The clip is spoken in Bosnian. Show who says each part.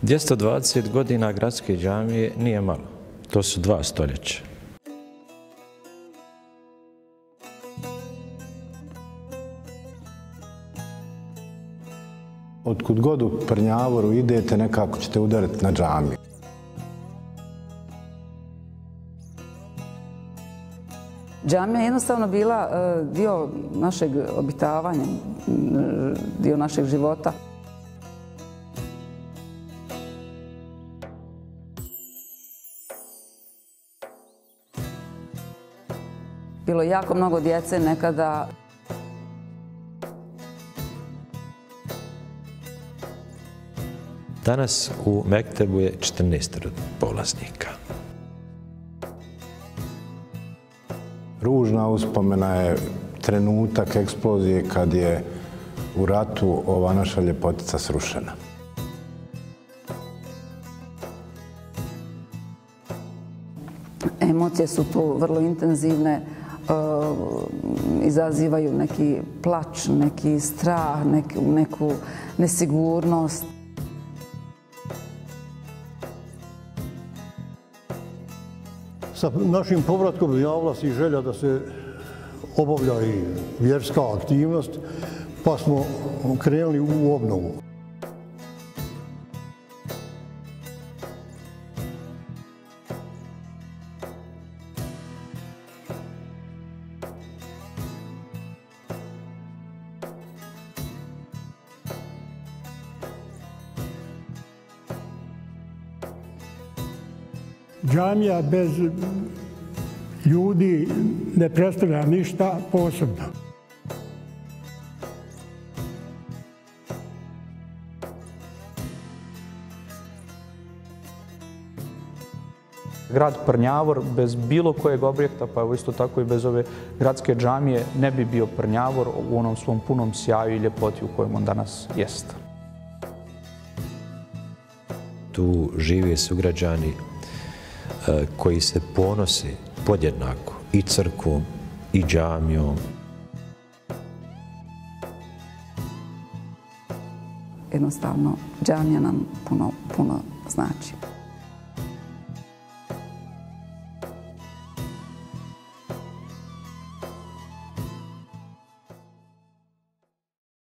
Speaker 1: 220 godina gradske džamije nije malo. To su 2 stoljeća.
Speaker 2: Otkud god u Prnjavoru idete, nekako ćete udariti na džamiju.
Speaker 3: Džamija je jednostavno bila dio našeg obitavanja, dio našeg života. Bilo je jako mnogo djece nekada.
Speaker 1: Danas u Mektebu je 14 polaznika.
Speaker 2: Ružna uspomena je trenutak eksplozije kad je u ratu ova naša ljepotica srušena.
Speaker 3: Emocije su tu vrlo intenzivne, izazivaju neki plač, neki strah, neku nesigurnost.
Speaker 4: Sa našim povratkom javila se i želja da se obavlja i vjerska aktivnost, pa smo krenuli u obnovu.
Speaker 5: Džamija bez ljudi ne predstavlja ništa posebno.
Speaker 6: Grad Prnjavor bez bilo kojeg objekta, pa evo isto tako i bez ove gradske džamije, ne bi bio Prnjavor u onom svom punom sjaju i ljepoti u kojem on danas jest.
Speaker 1: Tu žive sugrađani koji se ponose podjednako i crkvom i džamijom.
Speaker 3: Jednostavno, džamija nam puno znači.